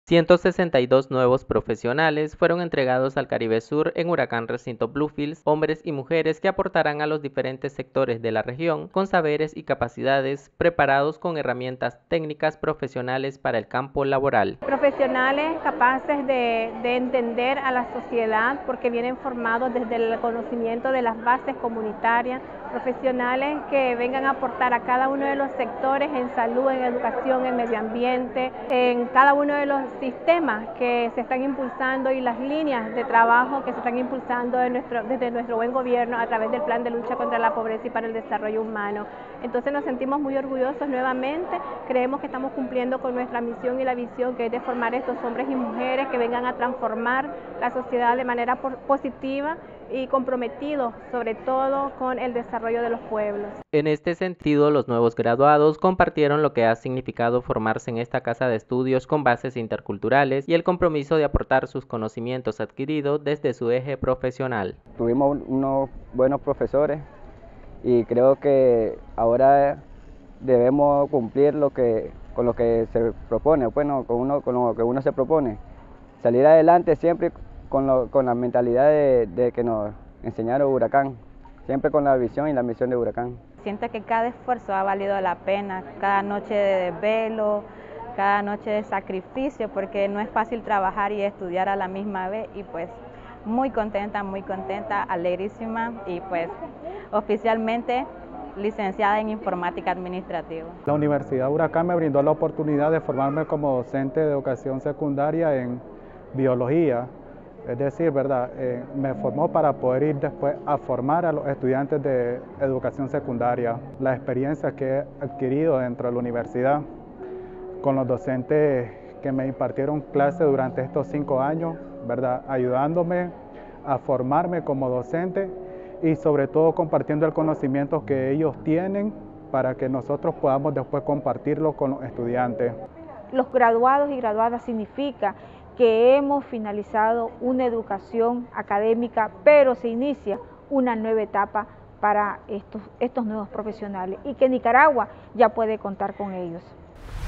162 nuevos profesionales fueron entregados al Caribe Sur en Huracán Recinto Bluefields, hombres y mujeres que aportarán a los diferentes sectores de la región con saberes y capacidades preparados con herramientas técnicas profesionales para el campo laboral. Profesionales capaces de entender a la sociedad porque vienen formados desde el conocimiento de las bases comunitarias, profesionales que vengan a aportar a cada uno de los sectores en salud, en educación, en medio ambiente, en cada uno de los sistemas que se están impulsando y las líneas de trabajo que se están impulsando desde nuestro buen gobierno a través del Plan de Lucha contra la Pobreza y para el Desarrollo Humano. Entonces nos sentimos muy orgullosos nuevamente, creemos que estamos cumpliendo con nuestra misión y la visión que es de formar estos hombres y mujeres que vengan a transformar la sociedad de manera positiva y comprometidos sobre todo con el desarrollo de los pueblos. En este sentido, los nuevos graduados compartieron lo que ha significado formarse en esta casa de estudios con bases interculturales y el compromiso de aportar sus conocimientos adquiridos desde su eje profesional. Tuvimos unos buenos profesores y creo que ahora debemos cumplir con lo que se propone, bueno, con lo que uno se propone, salir adelante siempre con la mentalidad de que nos enseñaron Huracán, siempre con la visión y la misión de Huracán. Siento que cada esfuerzo ha valido la pena, cada noche de desvelo, cada noche de sacrificio, porque no es fácil trabajar y estudiar a la misma vez, y pues muy contenta, alegrísima, y pues oficialmente licenciada en Informática Administrativa. La Universidad Huracán me brindó la oportunidad de formarme como docente de educación secundaria en biología, es decir, ¿verdad? Me formó para poder ir después a formar a los estudiantes de educación secundaria. La experiencia que he adquirido dentro de la universidad con los docentes que me impartieron clases durante estos 5 años, ¿verdad? Ayudándome a formarme como docente y sobre todo compartiendo el conocimiento que ellos tienen para que nosotros podamos después compartirlo con los estudiantes. Los graduados y graduadas significa que hemos finalizado una educación académica, pero se inicia una nueva etapa para estos nuevos profesionales y que Nicaragua ya puede contar con ellos.